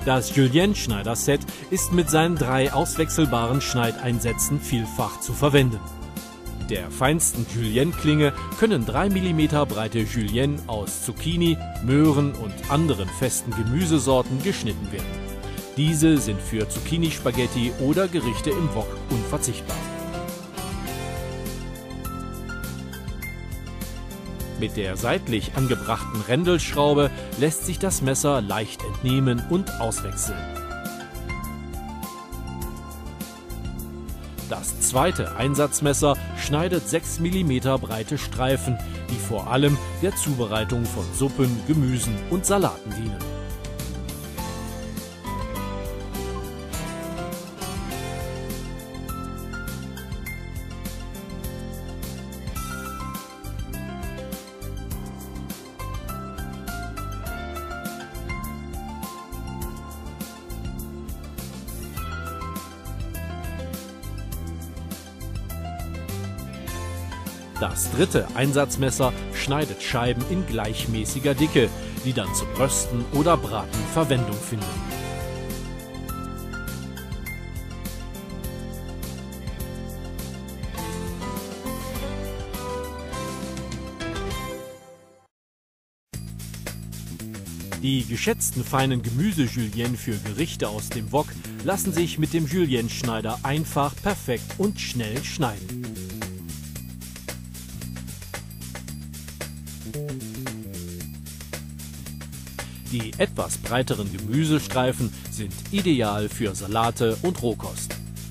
Das Julienne-Schneider-Set ist mit seinen 3 auswechselbaren Schneideinsätzen vielfach zu verwenden. Der feinsten Julienne-Klinge können 3 mm breite Julienne aus Zucchini, Möhren und anderen festen Gemüsesorten geschnitten werden. Diese sind für Zucchini-Spaghetti oder Gerichte im Wok unverzichtbar. Mit der seitlich angebrachten Rändelschraube lässt sich das Messer leicht entnehmen und auswechseln. Das zweite Einsatzmesser schneidet 6 mm breite Streifen, die vor allem der Zubereitung von Suppen, Gemüsen und Salaten dienen. Das dritte Einsatzmesser schneidet Scheiben in gleichmäßiger Dicke, die dann zum Rösten oder Braten Verwendung finden. Die geschätzten feinen Gemüse-Julienne für Gerichte aus dem Wok lassen sich mit dem Julienne-Schneider einfach, perfekt und schnell schneiden. Die etwas breiteren Gemüsestreifen sind ideal für Salate und Rohkost.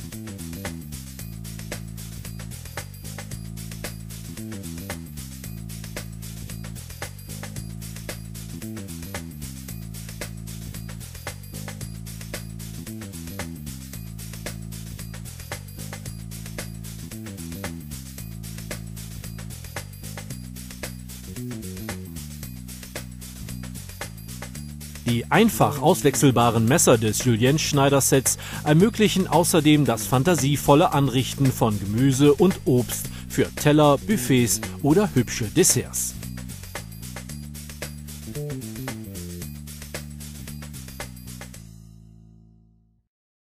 Die einfach auswechselbaren Messer des Julienne-Schneider-Sets ermöglichen außerdem das fantasievolle Anrichten von Gemüse und Obst für Teller, Buffets oder hübsche Desserts.